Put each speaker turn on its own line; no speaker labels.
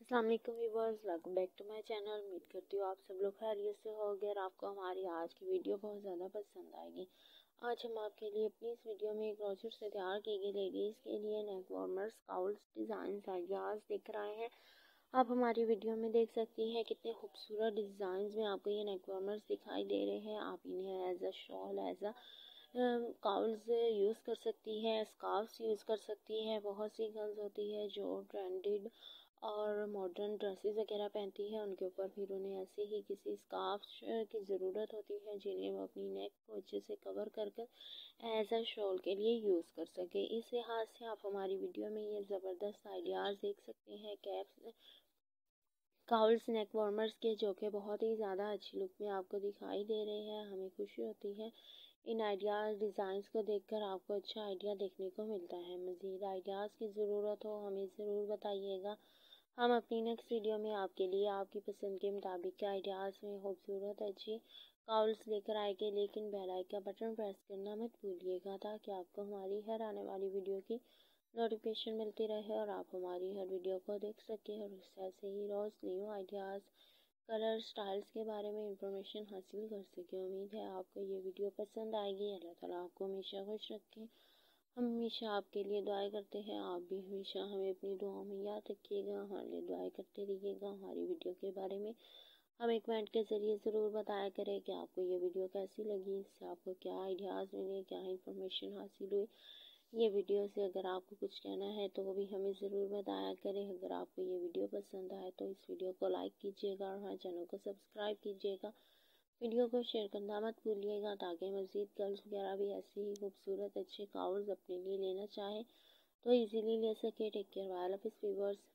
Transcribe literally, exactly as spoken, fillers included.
अस्सलाम वालेकुम viewers, welcome back to my channel. उम्मीद करती हूँ आप सब लोग खैरियत से होंगे और आपको हमारी आज की वीडियो बहुत ज़्यादा पसंद आएगी। आज हम आपके लिए अपनी इस वीडियो में एक ब्रोशर से तैयार की गई लेडीज़ के लिए neck warmers, cowls, design ideas दिख रहे हैं। आप हमारी वीडियो में देख सकती हैं कितने खूबसूरत डिज़ाइन में आपको ये नेक वार्मर्स दिखाई दे रहे हैं। आप इन्हें as a shawl, as a cowls use कर सकती हैं, स्कार्फ्स यूज़ कर सकती हैं। बहुत सी गर्ल्स होती है जो ट्रेंडेड और मॉडर्न ड्रेसेस वगैरह पहनती है, उनके ऊपर फिर उन्हें ऐसे ही किसी स्कार्फ की ज़रूरत होती है जिन्हें वो अपनी नेक को अच्छे से कवर कर कर एज अ शॉल के लिए यूज़ कर सके। इस लिहाज से आप हमारी वीडियो में ये ज़बरदस्त आइडियाज़ देख सकते हैं कैप्स, काउल्स, नेक वार्मर्स के, जो कि बहुत ही ज़्यादा अच्छी लुक में आपको दिखाई दे रहे हैं। हमें खुशी होती है इन आइडियाज़ डिज़ाइंस को देखकर आपको अच्छा आइडिया देखने को मिलता है। मज़ीद आइडियाज़ की ज़रूरत हो हमें ज़रूर बताइएगा। हम अपनी नेक्स्ट वीडियो में आपके लिए आपकी पसंद के मुताबिक के आइडियाज़ में खूबसूरत अच्छी काउल्स लेकर आएंगे, लेकिन बेल आइकन का बटन प्रेस करना मत भूलिएगा ताकि आपको हमारी हर आने वाली वीडियो की नोटिफिकेशन मिलती रहे और आप हमारी हर वीडियो को देख सकें और उससे ऐसे ही रोज़ न्यू आइडियाज़, कलर, स्टाइल्स के बारे में इंफॉर्मेशन हासिल कर सकें। उम्मीद है आपको ये वीडियो पसंद आएगी। अल्लाह ताला आपको हमेशा खुश रखें। हम हमेशा आपके लिए दुआएं करते हैं, आप भी हमेशा हमें अपनी दुआओं में याद रखिएगा, हमारे लिए दुआएं करते रहिएगा। हमारी वीडियो के बारे में हमें कमेंट के ज़रिए ज़रूर बताया करें कि आपको ये वीडियो कैसी लगी, इससे आपको क्या आइडियाज़ मिले, क्या इन्फॉर्मेशन हासिल हुई ये वीडियो से। अगर आपको कुछ कहना है तो वो भी हमें ज़रूर बताया करें। अगर आपको ये वीडियो पसंद आए तो इस वीडियो को लाइक कीजिएगा और हमारे चैनल को सब्सक्राइब कीजिएगा। वीडियो को शेयर करना मत भूलिएगा ताकि मज़ीद गर्ल्स वगैरह भी ऐसे ही खूबसूरत अच्छे काउल्स अपने लिए लेना चाहें तो इजीली ले सके। टेक केयर, बाय, अल्लाह हाफ़िज़ व्यूअर्स।